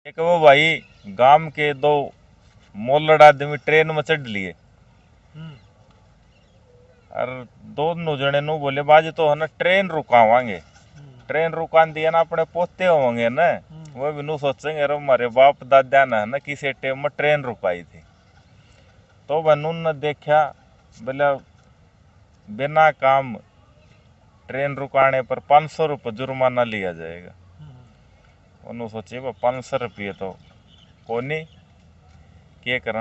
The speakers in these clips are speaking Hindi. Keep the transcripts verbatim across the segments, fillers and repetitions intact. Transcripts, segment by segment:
एक वो भाई गांव के दो मोलड़ आदमी ट्रेन में चढ़ लिए और दोनों जने नु बोले बाजी तो है ना ट्रेन रुकावांगे। ट्रेन रुकान दिया ना अपने पोते होंगे ना, वो भी नु सोचेंगे अरे हमारे बाप दादा ने है ना किसी टाइम में ट्रेन रुकाई थी। तो वह ने देखा बोले बिना काम ट्रेन रुकाने पर पाँच सौ रुपये जुर्माना लिया जाएगा। उन्होंने सोचे वो पाँच सौ रुपये तो कोनी क्या करा,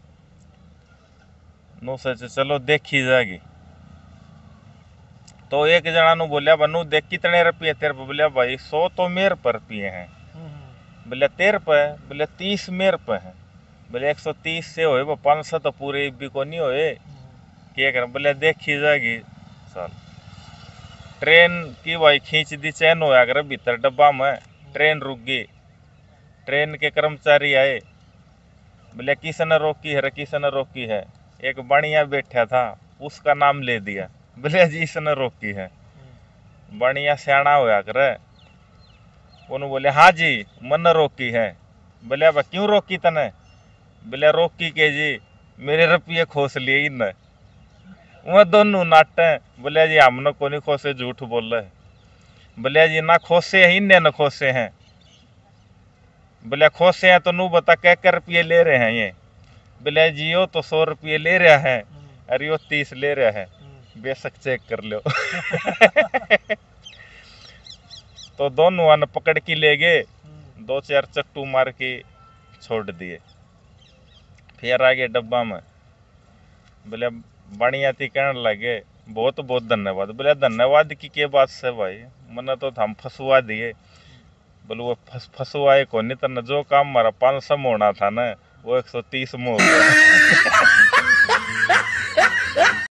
नु सोचे चलो देखी जाएगी। तो एक जना नु बोलिया बनू देख कितने रुपये तेरे पे, बोलिया भाई सौ तो मेरे पर रुपये हैं। बोले तेरे पे, बोले तीस मेरे पे है। बोले एक सौ तीस से होए वो पाँच सौ तो पूरे भी को नहीं होए क्या कर, बोले देखी जाएगी। चल ट्रेन की भाई खींच दी चैन होया कर भीतर डब्बा में, ट्रेन रुक गई। ट्रेन के कर्मचारी आए, बोले किसने रोकी है, किसने रोकी है। एक बढ़िया बैठा था उसका नाम ले दिया, बोले जी इसने रोकी है। बढ़िया सियाना होया करे, उन्होंने बोले हाँ जी मन रोकी है। बोले अब क्यों रोकी तने, बोले रोकी के जी मेरे रुपये खोस लिए इन। वह दोनों नाटे, बोले जी हमने को नहीं खोसे, झूठ बोल रहे। बोले जी ना खोसे हैं इन्हें न खोसे हैं। बोले खोसे हैं तो नू बता क्या क्या रुपये ले रहे हैं ये। बोले जी यो तो सौ रुपये ले रहा है और यो तीस ले रहा है, बेशक चेक कर लो। तो दोनों ने पकड़ के ले गए, दो चार चट्टू मार के छोड़ दिए। फिर आ गए डब्बा में, बोले बढ़िया थी कहने लगे बहुत बहुत धन्यवाद। बोले धन्यवाद की क्या बात से भाई, मैंने तो हम फंसवा दिए। बोले वो फस फंसवाए को नहीं, तने जो काम हमारा पाँच सौ में होना था ना वो एक सौ तीस में हो गया।